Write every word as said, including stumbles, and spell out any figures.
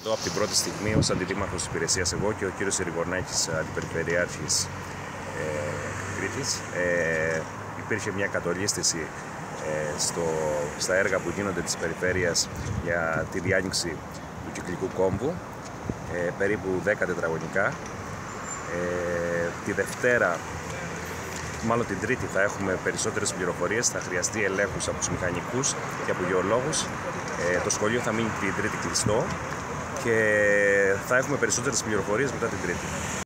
Εδώ από την πρώτη στιγμή ως αντιδήμαρχος της υπηρεσίας εγώ και ο κύριος Ερηγονάκης, αντιπεριφερειάρχης ε, Κρήτης, ε, υπήρχε μια κατολίσθηση ε, στο, στα έργα που γίνονται της περιφέρειας για τη διάνοιξη του κυκλικού κόμβου, ε, περίπου δέκα τετραγωνικά. Ε, τη Δευτέρα, μάλλον την Τρίτη, θα έχουμε περισσότερες πληροφορίες, θα χρειαστεί ελέγχους από τους μηχανικούς και από γεωλόγους. Ε, το σχολείο θα μείνει την Τρίτη κλειστό και θα έχουμε περισσότερες πληροφορίες μετά την Τρίτη.